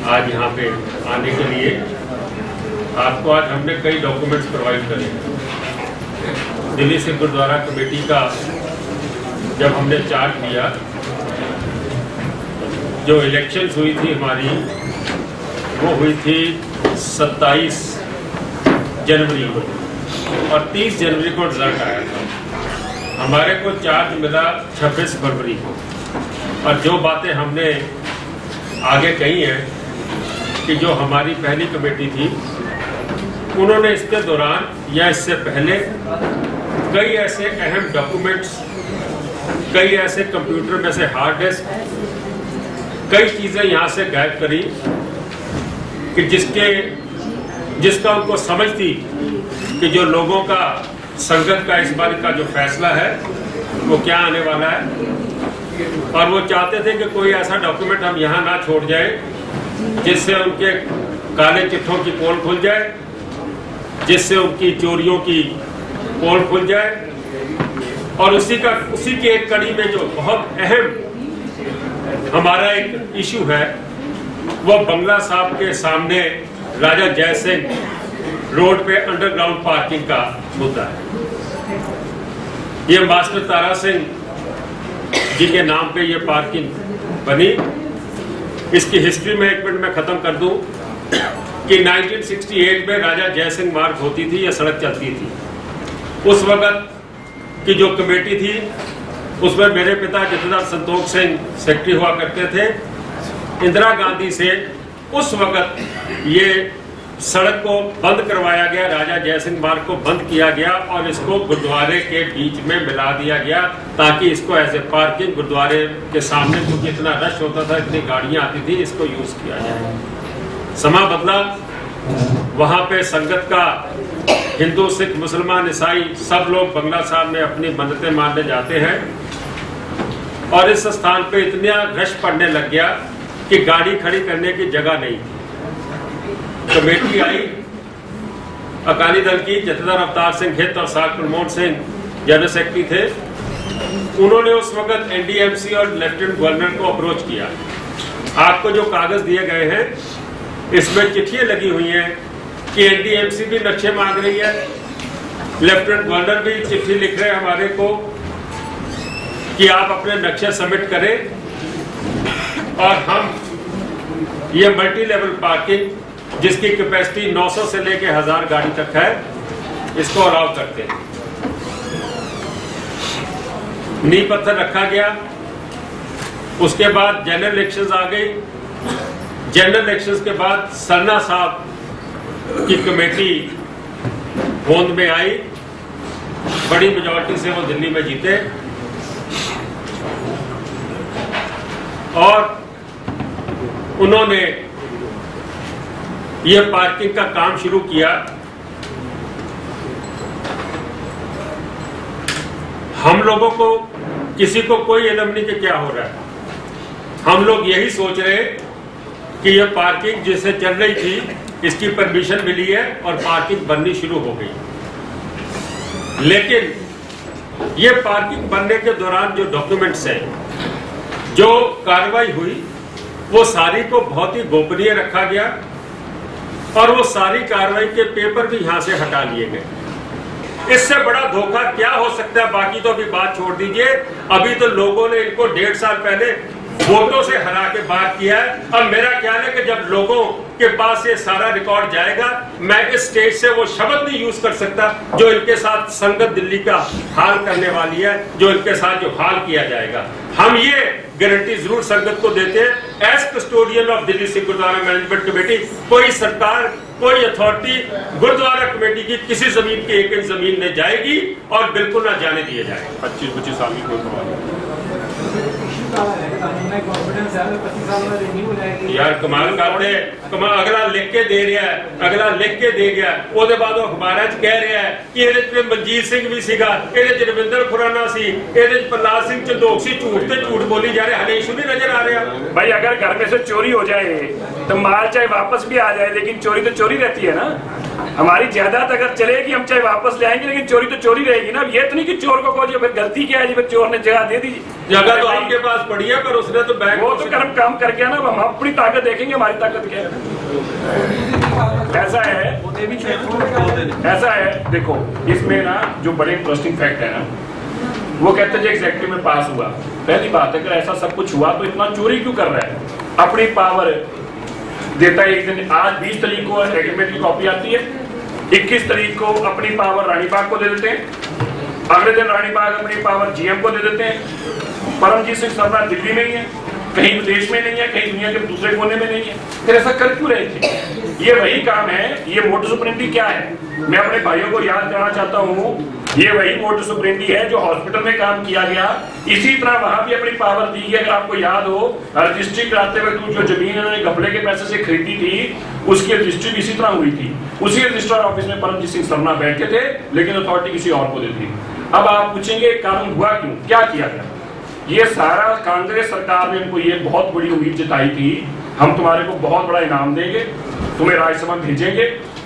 आज यहाँ पे आने के लिए। आपको आज हमने कई डॉक्यूमेंट्स प्रोवाइड करे। दिल्ली सिख गुरुद्वारा कमेटी का जब हमने चार्ज लिया, जो इलेक्शंस हुई थी हमारी, वो हुई थी 27 जनवरी को और 30 जनवरी को रिजल्ट आया था। हमारे को चार्ज मिला 26 फरवरी को। और जो बातें हमने आगे कही हैं कि जो हमारी पहली कमेटी थी, उन्होंने इसके दौरान या इससे पहले कई ऐसे अहम डॉक्यूमेंट्स, कई ऐसे कंप्यूटर में से हार्ड डिस्क, कई चीज़ें यहाँ से गायब करी कि जिसका उनको समझ थी कि जो लोगों का संगत का इस बार का जो फैसला है वो क्या आने वाला है। और वो चाहते थे कि कोई ऐसा डॉक्यूमेंट हम यहाँ ना छोड़ जाए जिससे उनके काले चिट्ठों की पोल खुल जाए, जिससे उनकी चोरियों की पोल खुल जाए। और उसी की एक कड़ी में जो बहुत अहम हमारा एक इशू है, वो बंगला साहब के सामने राजा जय सिंह रोड पे अंडरग्राउंड पार्किंग का मुद्दा है। ये मास्टर तारा सिंह जी के नाम पे ये पार्किंग बनी। इसकी हिस्ट्री में 1 मिनट में खत्म कर दूं कि 1968 में राजा जय सिंह मार्ग होती थी, यह सड़क चलती थी। उस वक्त की जो कमेटी थी उसमें मेरे पिता जथेदार संतोष सिंह सेक्रेटरी हुआ करते थे। इंदिरा गांधी से उस वक्त ये सड़क को बंद करवाया गया, राजा जय सिंह मार्ग को बंद किया गया और इसको गुरुद्वारे के बीच में मिला दिया गया ताकि इसको ऐसे पार्किंग गुरुद्वारे के सामने, क्योंकि इतना रश होता था, इतनी गाड़ियां आती थी, इसको यूज किया जाए। समा बदला, वहां पे संगत का हिंदू, सिख, मुसलमान, ईसाई सब लोग बंगला साहब में अपनी मन्नतें मानने जाते हैं और इस स्थान पे इतना रश पड़ने लग गया कि गाड़ी खड़ी करने की जगह नहीं थी। कमेटी आई अकाली दल की, जथेदार अवतार सिंह हित और साग प्रमोद सिंह जनरल सेक्रेटरी थे। उन्होंने उस वक्त एनडीएमसी और लेफ्टिनेंट गवर्नर को अप्रोच किया। आपको जो कागज दिए गए हैं इसमें चिट्ठियां लगी हुई हैं कि एनडीएमसी भी नक्शे मांग रही है, लेफ्टिनेंट गवर्नर भी चिट्ठी लिख रहे हैं हमारे को कि आप अपने नक्शे सबमिट करें और हम ये मल्टी लेवल पार्किंग जिसकी कैपेसिटी 900 से लेके 1000 गाड़ी तक है, इसको अलाउ करते हैं। नींव पत्थर रखा गया। उसके बाद जनरल इलेक्शंस आ गई। जनरल इलेक्शंस के बाद सरना साहब की कमेटी होंद में आई, बड़ी मेजॉरिटी से वो दिल्ली में जीते और उन्होंने ये पार्किंग का काम शुरू किया। हम लोगों को किसी को कोई इल्म नहीं कि क्या हो रहा है। हम लोग यही सोच रहे कि ये पार्किंग जिससे चल रही थी इसकी परमिशन मिली है और पार्किंग बननी शुरू हो गई। लेकिन ये पार्किंग बनने के दौरान जो डॉक्यूमेंट्स हैं, जो कार्रवाई हुई, वो सारी को बहुत ही गोपनीय रखा गया और वो सारी कार्रवाई के पेपर भी यहां से हटा लिए गए। इससे बड़ा धोखा क्या हो सकता है? बाकी तो अभी बात छोड़ दीजिए। अभी तो लोगों ने इनको 1.5 साल पहले वोटों से हरा के बात किया है। अब मेरा ख्याल है कि जब लोगों के पास ये सारा रिकॉर्ड जाएगा, मैं इस स्टेज से वो शब्द नहीं यूज कर सकता जो इनके साथ संगत दिल्ली का हाल करने वाली है, जो इनके साथ जो हाल किया जाएगा। हम ये गारंटी जरूर संगत को देते हैं। As custodian of Delhi Sikh gurdwara management committee, कोई सरकार, कोई अथॉरिटी गुरुद्वारा कमेटी की किसी जमीन की 1 इंच जमीन में जाएगी और बिल्कुल ना जाने दिया जाएगा। 25-25 साल की कोई यार कमाल करते, अगला लिख के दे रहा है, अगला लिख के दे गया, उसके बाद अखबार कह रहा है कि मनजीत सिंह भी सीगा, रविंदर खुराना सी, प्रहलाद सिंह चंदोक सी। झूठ ते झूठ बोली जा रहे, हले इशू नहीं नजर आ रहा। भाई अगर घर में से चोरी हो जाए तो माल चाहे वापस भी आ जाए, लेकिन चोरी तो चोरी रहती है ना। हमारी जायदाद अगर चलेगी हम चाहे वापस ले आएंगे, लेकिन चोरी तो चोरी रहेगी ना। ये तो नहीं कि चोर को कहो फिर गलती क्या है जी, फिर चोर ने जगह दे दी, जगह तो आपके पास पड़ी है पर उसने तो बैंक, वो तो कर्म काम कर गया ना। हम अपनी ताकत देखेंगे, हमारी ताकत क्या है। ऐसा है देखो, इसमें ना जो बड़े इंटरेस्टिंग फैक्ट है ना, वो कहते हैं एग्जेक्टिव में पास हुआ। पहली बात है, अगर ऐसा सब कुछ हुआ तो इतना चोरी क्यों कर रहा है? अपनी पावर देता है एक दिन, आज 20 तारीख को एग्रीमेंट की कॉपी आती है, 21 तारीख को अपनी पावर रानी बाग को दे देते हैं, अगले दिन रानी बाग अपनी पावर जीएम को दे देते हैं। परमजीत सिंह सरना दिल्ली में ही है, कहीं विदेश में नहीं है, कहीं दुनिया के दूसरे कोने में नहीं है, फिर ऐसा कर क्यों रहे थे? ये वही काम है। ये मोटो सुप्रीमोंटी क्या है, मैं अपने भाइयों को याद कराना चाहता हूँ, ये वही मोटो सुप्रीमोंटी है जो हॉस्पिटल में काम किया गया। इसी तरह वहां भी अपनी पावर दी गई। अगर आपको याद हो, रजिस्ट्री कराते वक्त जो जमीन उन्होंने घपले के पैसे से खरीदी थी, उसकी रजिस्ट्री इसी तरह हुई थी। उसी रजिस्ट्रार ऑफिस में परमजीत सिंह सरना बैठे थे, लेकिन अथॉरिटी किसी और को देती। अब आप पूछेंगे कानून हुआ क्यों, क्या किया गया? ये सारा कांग्रेस सरकार ने इनको ये बहुत बड़ी उम्मीद जताई थी, हम तुम्हारे को बहुत बड़ा इनाम देंगे, तुम्हें राज्यसभा भेजेंगे।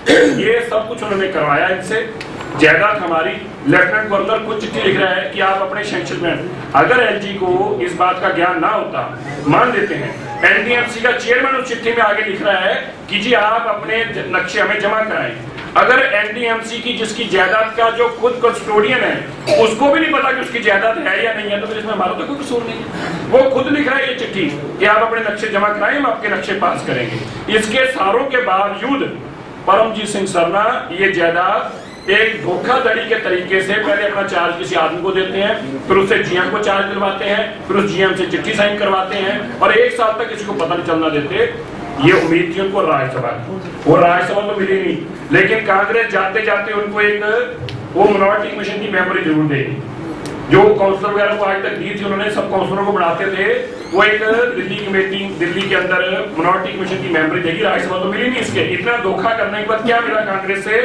ये सब कुछ उन्होंने करवाया इनसे। जायदाद हमारी, लेफ्टिनेंट गवर्नर खुद चिट्ठी लिख रहा है कि आप अपने सेंक्शन में, अगर एलजी को इस बात का ज्ञान ना होता, मान लेते हैं, एनडीएमसी का चेयरमैन उस चिट्ठी में आगे लिख रहा है कि जी आप अपने नक्शे हमें जमा कराएं। अगर एनडीएमसी की जिसकी जायदाद का जो खुद कस्टोडियन है उसको भी नहीं पता कि उसकी जायदाद है या नहीं है, तो फिर इसमें हमारा तो कोई कसूर नहीं है। वो खुद लिख रहा है ये चिट्ठी कि आप अपने नक्शे जमा कराएं, हम आपके नक्शे पास करेंगे। इसके सारों के बावजूद परमजीत सिंह सरना ये जायदाद एक धोखाधड़ी के तरीके से पहले अपना चार्ज किसी आदमी को देते हैं, फिर उससे जीएम को चार्ज दिलवाते हैं, फिर उस जीएम से चिट्ठी साइन करवाते हैं और 1 साल तक किसी को पता नहीं चलना देते। ये उम्मीद थी उनको राज्यसभा की, वो राज्यसभा तो मिली नहीं, लेकिन कांग्रेस जाते जाते उनको एक वो मिनॉरिटी कमीशन की मेंबरी जरूर देगी। जो काउंसलर वगैरह को आज तक दी थी उन्होंने, सब काउंसलरों को बढ़ाते थे, वो एक दिल्ली कमेटी, दिल्ली के अंदर मिनॉरिटी कमीशन की मेंबरी देगी। राज्यसभा तो मिली नहीं। इसके इतना धोखा करने के बाद क्या मिला कांग्रेस से?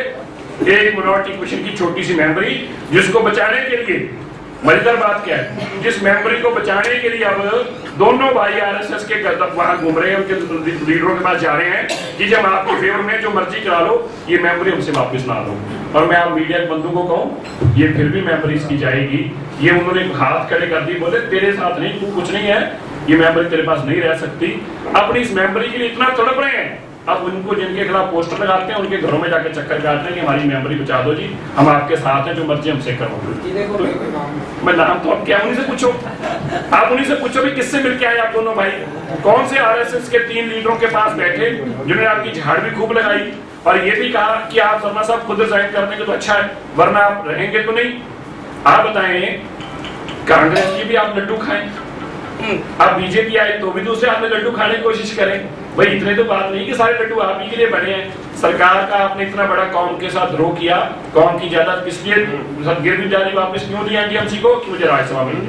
एक मिनॉरिटी कमीशन की छोटी सी मेंबरी, जिसको बचाने के लिए, मजेदार बात क्या है, जिस मेंबरी को बचाने के लिए अब दोनों भाई आरएसएस के वहां घूम रहे हैं, उनके लीडरों के पास जा रहे हैं कि जब आपके फेवर में जो मर्जी करा लो, ये मेंबरी हमसे वापस ना लो। और मैं आप मीडिया के बंधु को कहूं, ये फिर भी मेंबरी इसकी जाएगी। ये उन्होंने हाथ खड़े कर दिए, बोले तेरे साथ नहीं, तू कुछ नहीं है, ये मेंबरी तेरे पास नहीं रह सकती। अपनी इस मेंबरी के लिए इतना तड़प रहे हैं, अब उनको जिनके खिलाफ पोस्टर लगाते हैं उनके घरों में जाकर चक्कर काटते हैं कि हमारी मेंबरी बचा दो जी, हम आपके साथ हैं, जो मर्जी हमसे करो। तो मैं नाम तो अब क्या उन्हीं से पूछो, आप उन्हीं से पूछो भी किससे मिलके आए आप दोनों भाई, कौन से आरएसएस के 3 लीडरों के पास बैठे जिन्होंने आपकी झाड़ भी खूब लगाई और ये भी कहा कि आप शर्मा साहब खुद रिजाइन कर देंगे तो अच्छा है, वरना आप रहेंगे तो नहीं। आप बताएं, कांग्रेस की भी आप लड्डू खाएं, अब बीजेपी आए तो भी दूसरे हाथ में लड्डू खाने की कोशिश करें। भाई इतने तो बात नहीं कि सारे लड्डू आप ही के लिए बने हैं। सरकार का आपने इतना बड़ा कौम के साथ द्रोह किया, कौम की जायदाद किस लिए गिरवी जारी वापस क्यों दी एनडीएमसी को कि मुझे राज्यसभा मिली?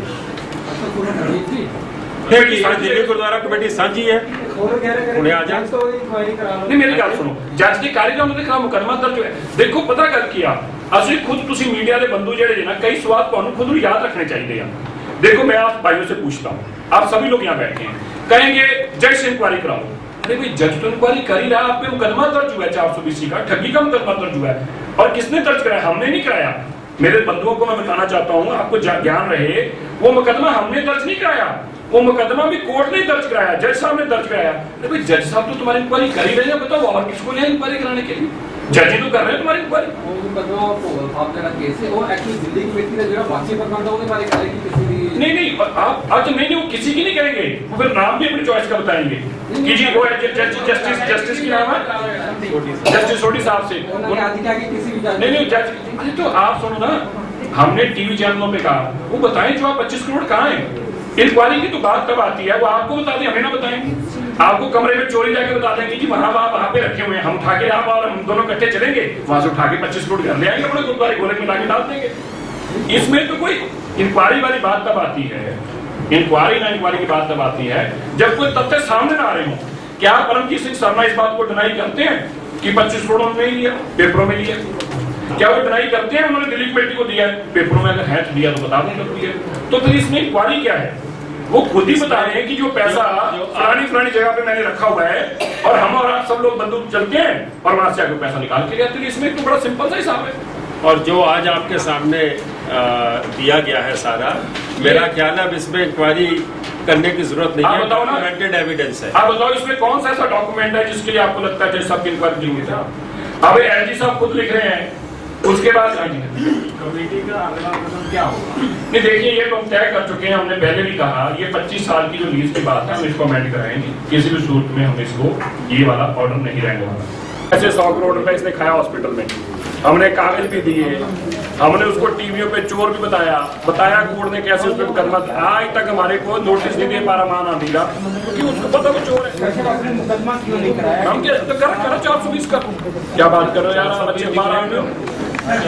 गुरुद्वारा कमेटी साझी है, उन्हें आ जाए। नहीं मेरी गल सुनो, जज के कार्यक्रम के खिलाफ मुकदमा दर्ज है। देखो पता गल किया, असली खुद तुसी मीडिया के बंधु जेडे ना, कई सवाल तुहानू खुद याद रखने चाहिए। देखो मैं आप भाइयों से पूछता हूँ, आप सभी लोग यहाँ बैठे हैं, कहेंगे जज से इंक्वायरी कराओ। अरे भाई जज तो इंक्वायरी कर ही रहा, आप पे मुकदमा दर्ज हुआ है 420 का, ठगी का मुकदमा दर्ज हुआ है। और किसने दर्ज कराया? हमने नहीं कराया। मेरे बंधुओं को मैं बताना चाहता हूँ, आपको ज्ञान रहे, वो मुकदमा हमने दर्ज नहीं कराया, वो मुकदमा भी कोर्ट ने दर्ज कराया, जज साहब ने दर्ज कराया। अरे भाई जज साहब तो तुम्हारी इंक्वायरी कर ही रहे हैं, बताओ और किसको ले इंक्वायरी कराने के लिए? जज ही तो कर रहे हैं तुम्हारी इंक्वायरी। नहीं आप आज नहीं, वो किसी की नहीं करेंगे, वो फिर नाम भी अपनी चॉइस का बताएंगे कि जी वो जस्टिस की नाम है जस्टिस सोडी साहब से। नहीं जज, अरे तो आप सुनो ना, हमने टीवी चैनलों पे कहा, वो बताएं जो आप 25 करोड़ कहाँ है। इंक्वायरी की तो बात तब आती है, वो आपको बता दें, हमें ना बताएं। आपको कमरे में चोरी जाके बता देंगे कि वहां वहां पे रखे हुए हैं, हम उठा के आप और हम दोनों इकट्ठे चलेंगे, वहां से उठा के 25 करोड़ घर ले आएंगे, अपने गुरुद्वारे गोले में लाके डाल देंगे। इसमें तो कोई इंक्वायरी वाली बात तब आती है, इंक्वायरी ना इंक्वायरी की बात तब आती है जब कोई तथ्य सामने ना आ रहे हो। क्या परमजीत सिंह सरना इस बात को डिनाई करते हैं कि 25 करोड़ उन्होंने लिया, पेपरों में लिया? क्या वो डिनाई करते हैं उन्होंने दिल्ली कमेटी को दिया है? पेपरों में अगर है तो दिया तो बता दें कब दिया। तो फिर इसमें इंक्वायरी क्या है? वो खुद ही बता रहे हैं कि जो पैसा फलानी जगह पे मैंने रखा हुआ है और हम और आप सब लोग बंदूक चलते हैं और वहां से आके पैसा निकाल के जाते हैं। इसमें तो बड़ा सिंपल सा हिसाब है। और जो आज आपके सामने दिया गया है सारा, मेरा ख्याल है अब इसमें इंक्वायरी करने की जरूरत नहीं है, डॉक्यूमेंटेड एविडेंस है। आप बताओ इसमें कौन सा ऐसा डॉक्यूमेंट है जिसके लिए आपको लगता है सब इंक्वायरी जरूरी था? अब एलजी साहब खुद लिख रहे हैं, उसके बाद कमेटी का अगला कदम क्या होगा? नहीं देखिए, ये तो हम तय कर चुके हैं, हमने पहले भी कहा ये 25 साल की जो लीज की बात है हम इसको अमेंड कराएंगे, किसी भी सूरत में हम इसको ये वाला ऑर्डर नहीं रहने वाला। ऐसे 100 करोड़ रुपए इसने खाया हॉस्पिटल में, हमने कागज भी दिए, हमने उसको टीवीओ पे चोर भी बताया कोर्ट ने कैसे उस पर मुकदमा। आज तक हमारे को नोटिस नहीं दे पा रहा मान आंधी का, क्योंकि उसको पता वो चोर है। मुकदमा क्यों नहीं कराया? हम क्या तो करा 420 का क्या बात कर रहे हो यार, बच्चे बाहर आ रहे हो।